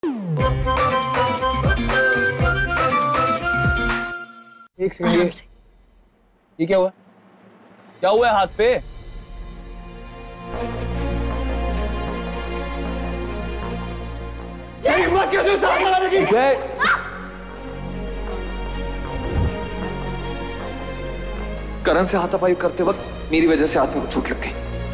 एक सेकंड, ये क्या हुआ? क्या हुआ है हाथ पे? हिम्मत कैसे साथ लगाने की? करण से हाथापाई करते वक्त मेरी वजह से हाथ में चोट लग गई।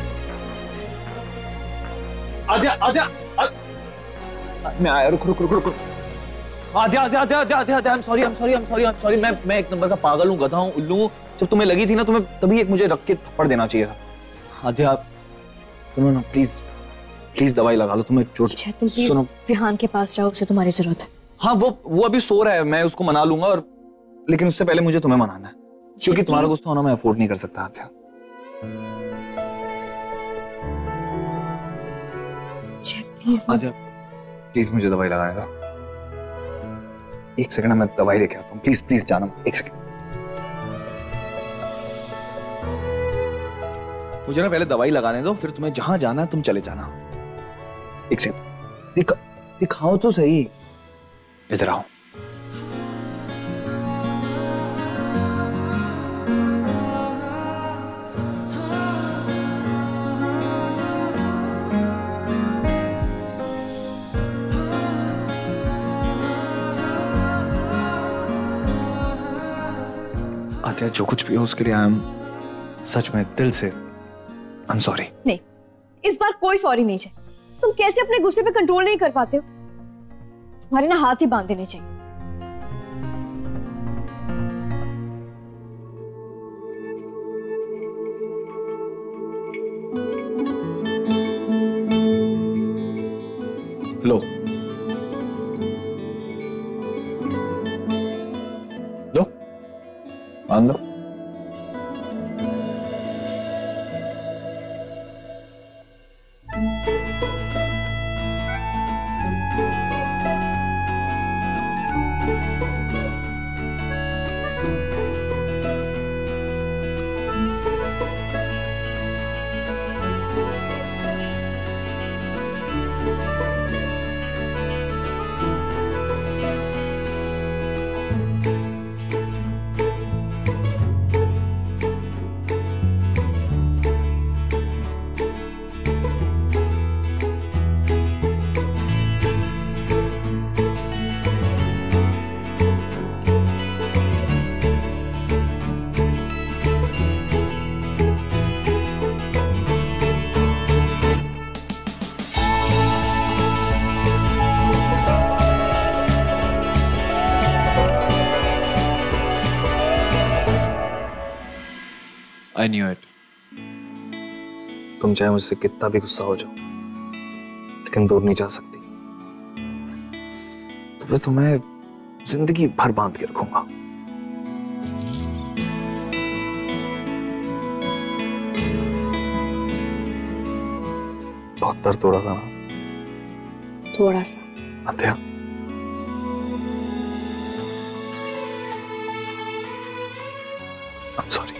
आद्या आद्या मैं आया, रुक रुक रुक रुक। Aadya Aadya Aadya Aadya Aadya, I am sorry. मैं एक नंबर का पागल हूँ, गधा हूँ, उल्लू हूँ। जब तुम्हें लगी थी ना, तुम्हें तभी एक मुझे रख के थप्पड़ देना चाहिए था। आद्या सुनो ना, प्लीज दवाई लगा लो, तुम्हें चोट। तुम सुनो, विहान के पास जाओ, उसे तुम्हारी जरूरत है। हाँ वो अभी सो रहा है, मैं उसको मना लूंगा, और लेकिन उससे पहले मुझे तुम्हें मनाना है, क्योंकि तुम्हारा गुस्सा होना मैं अफोर्ड नहीं कर सकता। आद्या आद्या प्लीज मुझे दवाई लगाएगा। एक सेकंड, मैं दवाई लेके आता हूँ। प्लीज जाना, एक सेकंड। मुझे ना पहले दवाई लगाने दो, फिर तुम्हें जहां जाना है तुम चले जाना। एक सेकंड, दिखाओ तो सही। इधर आओ। आद्या जो कुछ भी हो उसके लिए आई एम सच में दिल से आई एम सॉरी। नहीं, इस बार कोई सॉरी नहीं चाहिए। तुम कैसे अपने गुस्से पे कंट्रोल नहीं कर पाते हो? तुम्हारे ना हाथ ही बांध देने चाहिए। लो बांध लो। I knew it. तुम चाहे मुझसे कितना भी गुस्सा हो जाओ, लेकिन दूर नहीं जा सकती। तुम्हें जिंदगी भर बांध के रखूंगा। बहुत दर्द हो रहा था ना? थोड़ा सा। आद्या I'm sorry.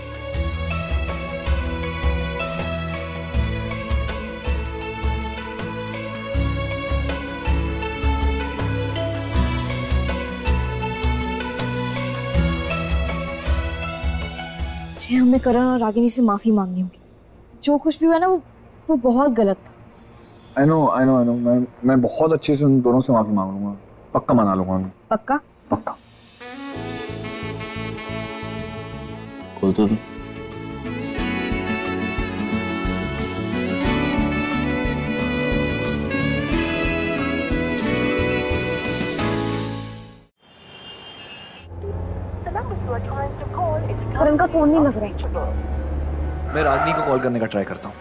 हमें करण और रागिनी से माफी मांगनी होगी। जो कुछ भी हुआ ना वो बहुत गलत था। I know. मैं बहुत अच्छे से उन दोनों से माफी मांग लूंगा, पक्का मना लूंगा उन्हें। पक्का? पक्का। खोल तो दो। करण का फोन नहीं लग रहा है। मैं रागिनी को कॉल करने का ट्राई करता हूँ।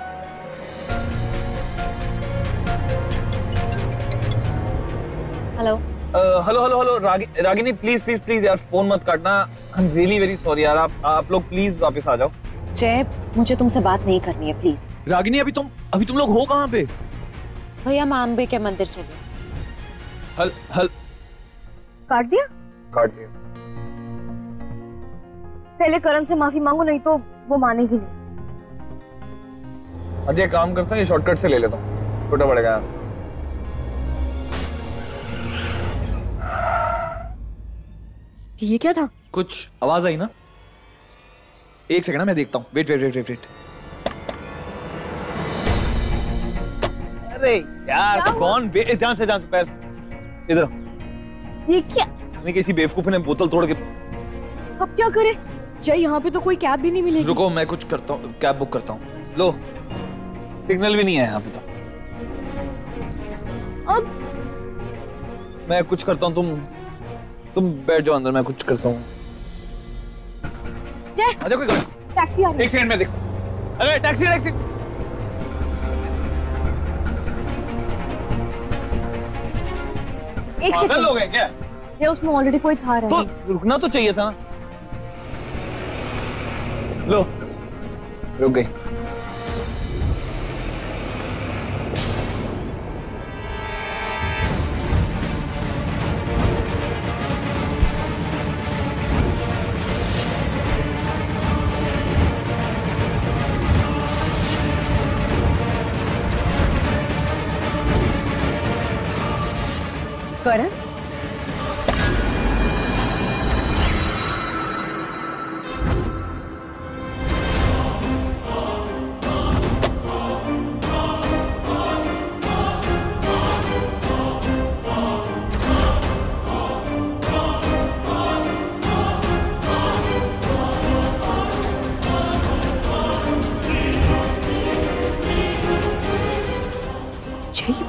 हेलो रागिनी प्लीज यार फोन मत काटना। I am really very sorry यार। आप लोग प्लीज वापस आ जाओ। जय, मुझे तुमसे बात नहीं करनी है प्लीज। रागिनी अभी तुम लोग हो कहाँ पे? भैया मां अंबे के मंदिर चले। काट दिया? काट दिया। पहले करण से माफी मांगो, नहीं तो वो मानेगी नहीं। अजय काम करता है, ये शॉर्टकट से ले लेता हूँ, छोटा पड़ेगा यार। ये क्या था? कुछ आवाज आई ना, एक सेकंड मैं देखता हूँ। Wait wait wait wait wait. अरे यार कौन ध्यान से पैर इधर। ये क्या? हमें किसी बेवकूफ ने बोतल तोड़ के। अब क्या करे जय? यहाँ पे तो कोई कैब भी नहीं मिलेगी। रुको मैं कुछ करता हूँ, कैब बुक करता हूँ। लो सिग्नल भी नहीं है यहाँ पे तो। अब मैं कुछ करता हूँ, तुम बैठ जाओ अंदर, मैं कुछ करता हूँ। जय आजा कोई गाड़ी। टैक्सी आ रही है। एक सेकंड में देखो। अरे टैक्सी टैक्सी। एक पागल सेकंड। हो गए क्या? ये उसमें ऑलरेडी कोई था तो रहा। रुकना तो चाहिए था ना। लो रुक गई। करण जय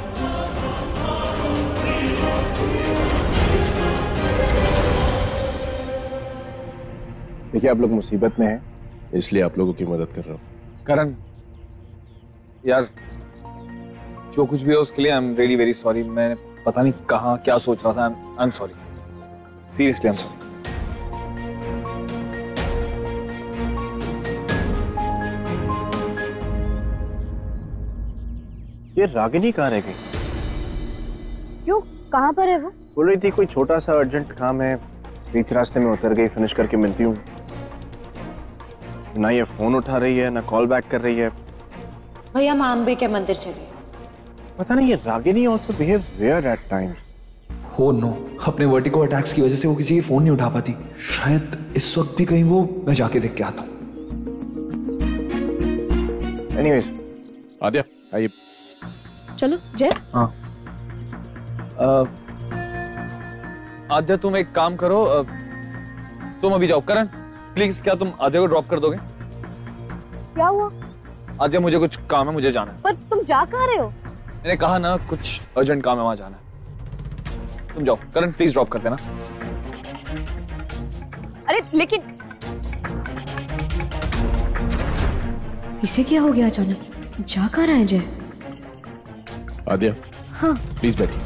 देखिए आप लोग मुसीबत में हैं, इसलिए आप लोगों की मदद कर रहा हूँ। करण यार जो कुछ भी है उसके लिए I am really very sorry. मैं पता नहीं कहाँ क्या सोच रहा था। I am sorry, seriously I am sorry. ये रागिनी कहाँ रह गई? क्यों? कहाँ पर है वो? बोल रही थी कोई छोटा सा अर्जेंट काम है, बीच रास्ते में उतर गई, फिनिश करके मिलती हूँ। ना ये फोन उठा रही है, ना कॉल बैक कर रही है। भैया माँ अम्बे के मंदिर चले। पता नहीं ये Ragini also behaves weird at times. Oh no, अपने वर्टिगो अटैक्स की वजह से वो किसी की फोन नहीं उठा पाती। शायद इस वक्त भी कहीं वो, मैं जाके देख के आता हूँ। एनीवेज आद्या आइए। चलो जय। हाँ आद्या तुम एक काम करो, तुम अभी जाओ। करण प्लीज क्या तुम आद्या को ड्रॉप कर दोगे? क्या हुआ? आद्या मुझे कुछ काम है, मुझे जाना है। पर तुम जा कहाँ रहे हो? मैंने कहा ना कुछ अर्जेंट काम है, वहां जाना है। तुम जाओ। करण प्लीज ड्रॉप कर देना। अरे लेकिन इसे क्या हो गया अचानक? जा कहाँ रहा है जय? आद्या हाँ प्लीज बैठिए।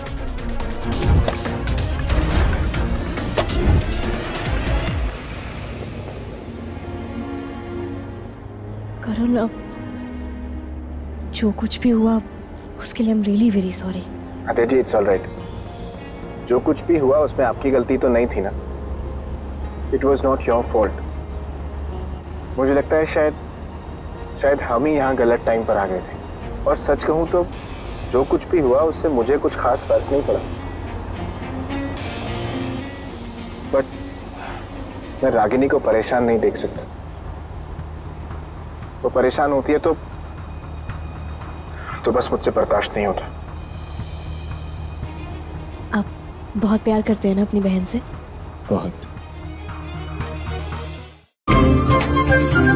करण अब जो कुछ भी हुआ उसके लिए I am really very sorry. Aadya ji it's alright. जो कुछ भी हुआ उसमें आपकी गलती तो नहीं थी ना। It was not your fault. मुझे लगता है शायद हम ही यहाँ गलत टाइम पर आ गए थे। और सच कहूँ तो जो कुछ भी हुआ उससे मुझे कुछ खास फर्क नहीं पड़ा। बट मैं रागिनी को परेशान नहीं देख सकता। वो परेशान होती है तो बस मुझसे बर्दाश्त नहीं होता। आप बहुत प्यार करते हैं ना अपनी बहन से? बहुत।